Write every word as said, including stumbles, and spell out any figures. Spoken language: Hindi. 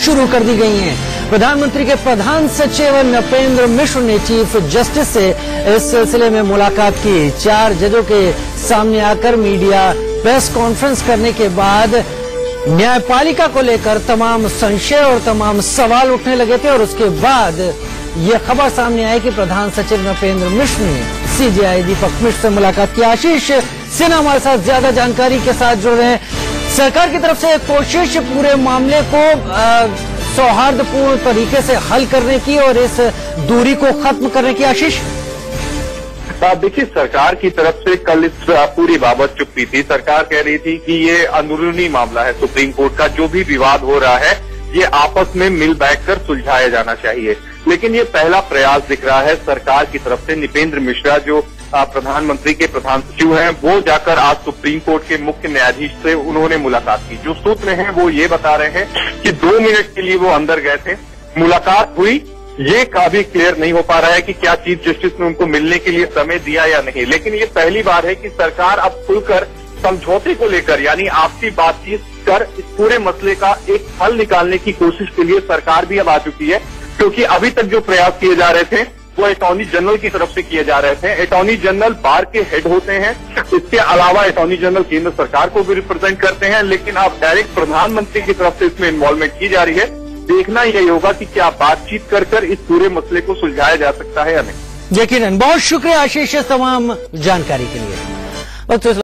शुरू कर दी गई हैं। प्रधानमंत्री के प्रधान सचिव नपेंद्र मिश्र ने चीफ जस्टिस से इस सिलसिले में मुलाकात की। चार जजों के सामने आकर मीडिया प्रेस कॉन्फ्रेंस करने के बाद न्यायपालिका को लेकर तमाम संशय और तमाम सवाल उठने लगे थे और उसके बाद ये खबर सामने आई कि प्रधान सचिव नपेंद्र मिश्र ने सीजेआई दीपक मिश्र से मुलाकात की। आशीष सिन्हा हमारे साथ ज्यादा जानकारी के साथ जुड़ रहे हैं। सरकार की तरफ से एक कोशिश पूरे मामले को सौहार्दपूर्ण तरीके से हल करने की और इस दूरी को खत्म करने की। आशीष, देखिए, सरकार की तरफ से कल इस पूरी बाबत चुप्पी थी। सरकार कह रही थी कि ये अंदरूनी मामला है सुप्रीम कोर्ट का, जो भी विवाद हो रहा है ये आपस में मिल बैठकर सुलझाया जाना चाहिए। लेकिन ये पहला प्रयास दिख रहा है सरकार की तरफ से। नपेंद्र मिश्रा जो प्रधानमंत्री के प्रधान सचिव हैं, वो जाकर आज सुप्रीम कोर्ट के मुख्य न्यायाधीश से उन्होंने मुलाकात की। जो सूत्र हैं वो ये बता रहे हैं कि दो मिनट के लिए वो अंदर गए थे, मुलाकात हुई। ये काफी क्लियर नहीं हो पा रहा है कि क्या चीफ जस्टिस ने उनको मिलने के लिए समय दिया या नहीं, लेकिन ये पहली बार है कि सरकार अब खुलकर समझौते को लेकर यानी आपसी बातचीत कर इस पूरे मसले का एक हल निकालने की कोशिश के लिए सरकार भी अब आ चुकी है। क्योंकि अभी तक जो प्रयास किए जा रहे थे वो अटॉर्नी जनरल की तरफ से किए जा रहे थे। अटॉर्नी जनरल बार के हेड होते हैं, इसके अलावा अटॉर्नी जनरल केंद्र सरकार को भी रिप्रेजेंट करते हैं, लेकिन अब डायरेक्ट प्रधानमंत्री की तरफ से इसमें इन्वॉल्वमेंट की जा रही है। देखना यही होगा कि क्या बातचीत कर कर इस पूरे मसले को सुलझाया जा सकता है या नहीं। यकीनन। बहुत शुक्रिया आशीष तमाम जानकारी के लिए।